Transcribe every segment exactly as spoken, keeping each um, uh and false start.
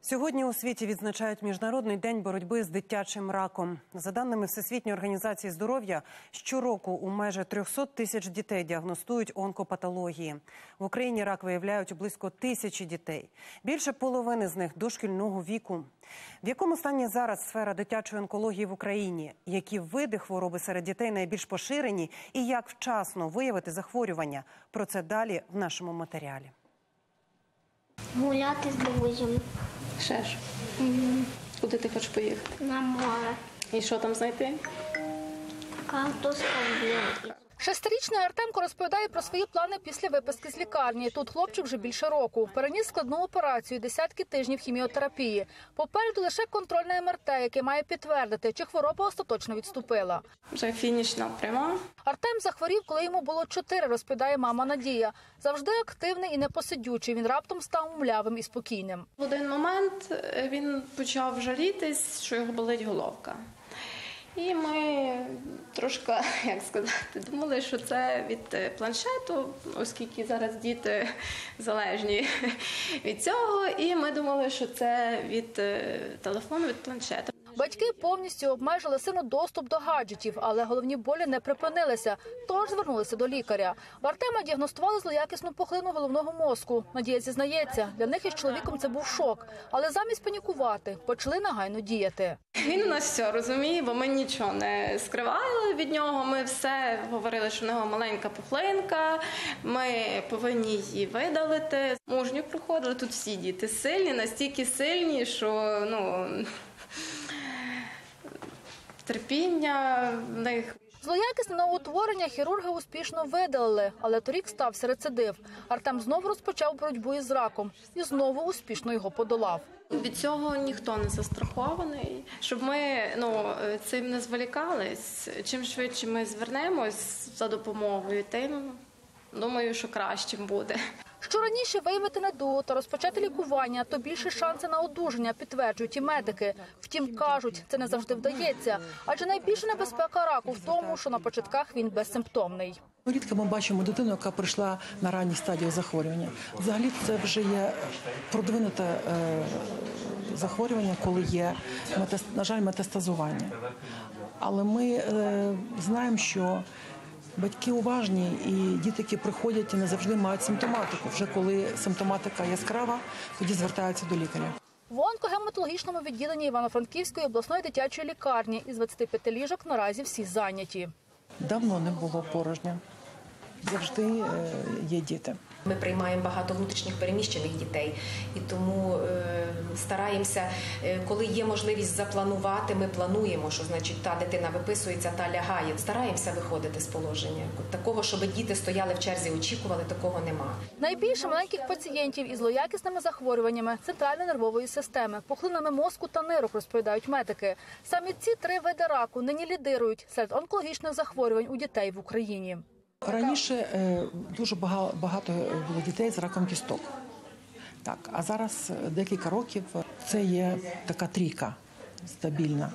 Сьогодні у світі відзначають Міжнародний день боротьби з дитячим раком. За даними Всесвітньої організації здоров'я, щороку у майже триста тисяч дітей діагностують онкопатології. В Україні рак виявляють у близько тисячі дітей. Більше половини з них дошкільного віку. В якому стані зараз сфера дитячої онкології в Україні? Які види хвороби серед дітей найбільш поширені? І як вчасно виявити захворювання? Про це далі в нашому матеріалі. Гуляти з друзями. Ще ж? Угу. Куди ти хочеш поїхати? На море. І що там знайти? Картошка в блокі. Шестирічний Артемко розповідає про свої плани після виписки з лікарні. Тут хлопчик вже більше року. Переніс складну операцію, десятки тижнів хіміотерапії. Попереду лише контрольне ем ер те, яке має підтвердити, чи хвороба остаточно відступила. Вже фінішна пряма. Артем захворів, коли йому було чотири, розповідає мама Надія. Завжди активний і непосидючий, він раптом став млявим і спокійним. В один момент він почав жалітись, що його болить головка. І ми трошки, як сказати, думали, що це від планшету, оскільки зараз діти залежні від цього. І ми думали, що це від телефону, від планшету. Батьки повністю обмежили сину доступ до гаджетів, але головні болі не припинилися, тож звернулися до лікаря. В Артема діагностували злоякісну пухлину головного мозку. Надія зізнається, для них із чоловіком це був шок, але замість панікувати почали негайно діяти. Він у нас все розуміє, бо ми нічого не скривали від нього, ми все говорили, що в нього маленька пухлинка, ми повинні її видалити. Мужньо проходили, тут всі діти сильні, настільки сильні, що, ну... терпіння в них. Злоякісне новоутворення хірурги успішно видалили, але торік стався рецидив. Артем знову розпочав боротьбу із раком і знову успішно його подолав. Від цього ніхто не застрахований, щоб ми ну, цим не зволікались. Чим швидше ми звернемось за допомогою, тим, думаю, що кращим буде. Що раніше виявити недугу та розпочати лікування, то більше шанси на одужання, підтверджують і медики. Втім, кажуть, це не завжди вдається, адже найбільша небезпека раку в тому, що на початках він безсимптомний. Рідко ми бачимо дитину, яка прийшла на ранній стадії захворювання. Взагалі це вже є продвинуте е, захворювання, коли є, на жаль, метастазування. Але ми е, знаємо, що батьки уважні і діти, які приходять, не завжди мають симптоматику. Вже коли симптоматика яскрава, тоді звертаються до лікаря. В онкогематологічному відділенні Івано-Франківської обласної дитячої лікарні із двадцяти п'яти ліжок наразі всі зайняті. Давно не було порожня. Завжди є діти. Ми приймаємо багато внутрішніх переміщених дітей, і тому е, стараємося, е, коли є можливість запланувати, ми плануємо, що значить та дитина виписується, та лягає. Стараємося виходити з положення. Такого, щоб діти стояли в черзі, очікували, такого нема. Найбільше маленьких пацієнтів із злоякісними захворюваннями центральної нервової системи, пухлинами мозку та нирок, розповідають медики. Саме ці три види раку нині лідирують серед онкологічних захворювань у дітей в Україні. Раніше дуже багато було дітей з раком кісток. Так, а зараз декілька років це є така трійка стабільна.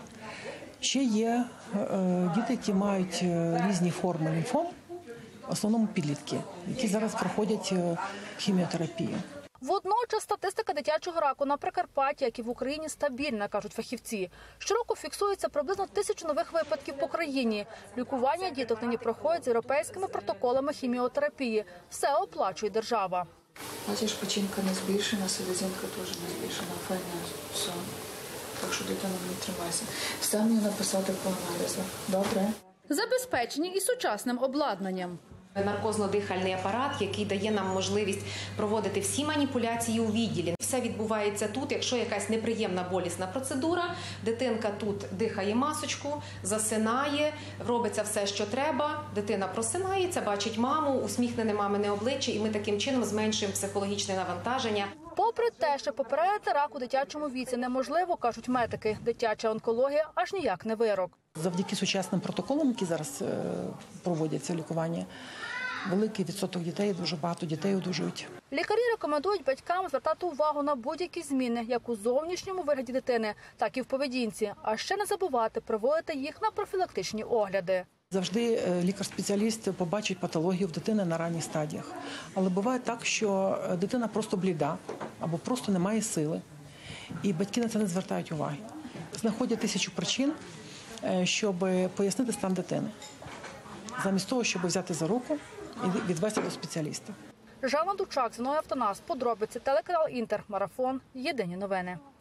Ще є діти, які мають різні форми лімфом, в основному підлітки, які зараз проходять хіміотерапію. Водночас статистика дитячого раку на Прикарпатті, як і в Україні, стабільна, кажуть фахівці. Щороку фіксується приблизно тисячу нових випадків по країні. Лікування діток нині проходять з європейськими протоколами хіміотерапії. Все оплачує держава. Бачиш, печінка не збільшена, селезінка теж не збільшена, файна, все. Так що дитина не тримайся. Все мені написати по аналізу. Добре? Забезпечені і сучасним обладнанням. Наркозно-дихальний апарат, який дає нам можливість проводити всі маніпуляції у відділі. Все відбувається тут. Якщо якась неприємна болісна процедура, дитинка тут дихає масочку, засинає, робиться все, що треба, дитина просинається, бачить маму, усміхнене мамине обличчя, і ми таким чином зменшуємо психологічне навантаження. Попри те, що попередити рак у дитячому віці неможливо, кажуть медики, дитяча онкологія аж ніяк не вирок. Завдяки сучасним протоколам, які зараз проводяться лікування, великий відсоток дітей, дуже багато дітей одужують. Лікарі рекомендують батькам звертати увагу на будь-які зміни, як у зовнішньому вигляді дитини, так і в поведінці, а ще не забувати проводити їх на профілактичні огляди. Завжди лікар-спеціаліст побачить патологію в дитини на ранніх стадіях. Але буває так, що дитина просто бліда або просто не має сили. і батьки на це не звертають уваги. Знаходять тисячу причин, щоб пояснити стан дитини, замість того, щоб взяти за руку і відвести до спеціаліста. Жанна Дучак, Зіною Автонас, подробиці, телеканал Інтер, Марафон, Єдині новини.